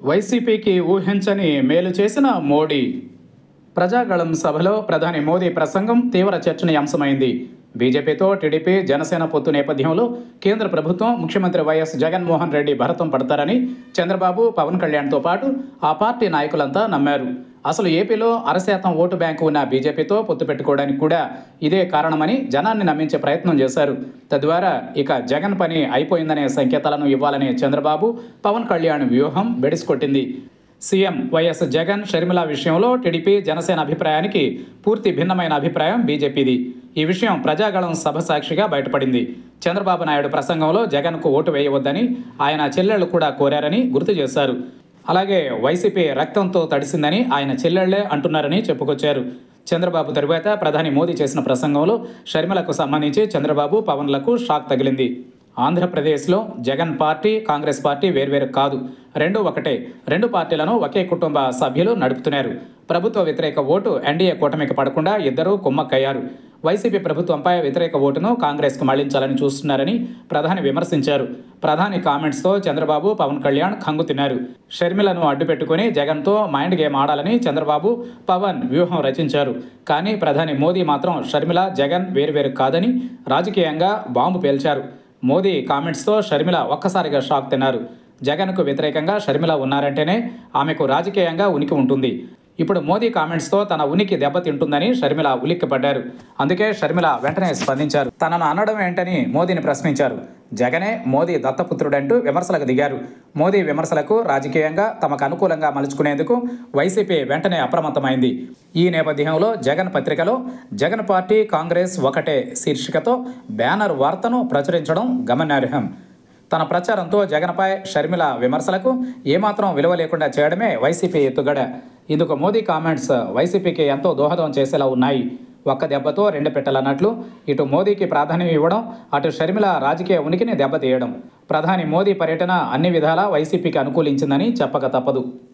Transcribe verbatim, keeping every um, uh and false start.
వైసీపీకి ఊహించని మేలు చేసిన మోడీ. ప్రజాగళం సభలో ప్రధాని మోదీ ప్రసంగం తీవ్ర చర్చనీయాంశమైంది. బీజేపీతో టీడీపీ జనసేన పొత్తు నేపథ్యంలో కేంద్ర ప్రభుత్వం ముఖ్యమంత్రి వైఎస్ జగన్మోహన్ రెడ్డి భరతం పడతారని చంద్రబాబు, పవన్ కళ్యాణ్తో పాటు ఆ పార్టీ నాయకులంతా నమ్మారు. అసలు ఏపీలో అరశాతం ఓటు బ్యాంకు ఉన్న బీజేపీతో పొత్తు పెట్టుకోవడానికి కూడా ఇదే కారణమని జనాన్ని నమ్మించే ప్రయత్నం చేశారు. తద్వారా ఇక జగన్ పని అయిపోయిందనే సంకేతాలను ఇవ్వాలనే చంద్రబాబు, పవన్ కళ్యాణ్ వ్యూహం బెడిసికొట్టింది. సీఎం వైఎస్ జగన్ షర్మిల విషయంలో టీడీపీ, జనసేన అభిప్రాయానికి పూర్తి భిన్నమైన అభిప్రాయం బీజేపీది. ఈ విషయం ప్రజాగళం సభ సాక్షిగా బయటపడింది. చంద్రబాబు నాయుడు ప్రసంగంలో జగన్కు ఓటు వేయవద్దని ఆయన చెల్లెళ్లు కూడా కోరారని గుర్తు చేశారు. అలాగే వైసీపీ రక్తంతో తడిసిందని ఆయన చెల్లెళ్లే అంటున్నారని చెప్పుకొచ్చారు. చంద్రబాబు తరువాత ప్రధాని మోదీ చేసిన ప్రసంగంలో షర్మిలకు సంబంధించి చంద్రబాబు, పవన్లకు షాక్ తగిలింది. ఆంధ్రప్రదేశ్లో జగన్ పార్టీ, కాంగ్రెస్ పార్టీ వేర్వేరు కాదు, రెండు ఒకటే. రెండు పార్టీలను ఒకే కుటుంబ సభ్యులు నడుపుతున్నారు. ప్రభుత్వ వ్యతిరేక ఓటు ఎన్డీఏ కూటమికి పడకుండా ఇద్దరూ కుమ్మక్కయ్యారు. వైసీపీ ప్రభుత్వంపై వ్యతిరేక ఓటును కాంగ్రెస్కు మళ్లించాలని చూస్తున్నారని ప్రధాని విమర్శించారు. ప్రధాని కామెంట్స్తో చంద్రబాబు, పవన్ కళ్యాణ్ ఖంగుతిన్నారు. షర్మిలను అడ్డుపెట్టుకుని జగన్తో మైండ్ గేమ్ ఆడాలని చంద్రబాబు, పవన్ వ్యూహం రచించారు. కానీ ప్రధాని మోదీ మాత్రం షర్మిల, జగన్ వేరువేరు కాదని రాజకీయంగా బాంబు పేల్చారు. మోదీ కామెంట్స్తో షర్మిల ఒక్కసారిగా షాక్ తిన్నారు. జగన్కు వ్యతిరేకంగా షర్మిల ఉన్నారంటేనే ఆమెకు రాజకీయంగా ఉనికి ఉంటుంది. ఇప్పుడు మోదీ కామెంట్స్తో తన ఉనికి దెబ్బతింటుందని షర్మిల ఉలిక్కిపడ్డారు. అందుకే షర్మిల వెంటనే స్పందించారు. తనను అనడం ఏంటని మోదీని ప్రశ్నించారు. జగనే మోదీ దత్తపుత్రుడంటూ విమర్శలకు దిగారు. మోదీ విమర్శలకు రాజకీయంగా తమకు అనుకూలంగా మలుచుకునేందుకు వైసీపీ వెంటనే అప్రమత్తమైంది. ఈ నేపథ్యంలో జగన్ పత్రికలో జగన్ పార్టీ, కాంగ్రెస్ ఒకటే శీర్షికతో బ్యానర్ వార్తను ప్రచురించడం గమనార్హం. తన ప్రచారంతో జగన్పై షర్మిల విమర్శలకు ఏమాత్రం విలువ లేకుండా చేయడమే వైసీపీ ఎత్తుగడ. ఇందుకు మోదీ కామెంట్స్ వైసీపీకి ఎంతో దోహదం చేసేలా ఉన్నాయి. ఒక్క దెబ్బతో రెండు పెట్టెలన్నట్లు ఇటు మోదీకి ప్రాధాన్యం ఇవ్వడం, అటు షర్మిల రాజకీయ ఉనికిని దెబ్బతీయడం. ప్రధాని మోదీ పర్యటన అన్ని విధాలా వైసీపీకి అనుకూలించిందని చెప్పక తప్పదు.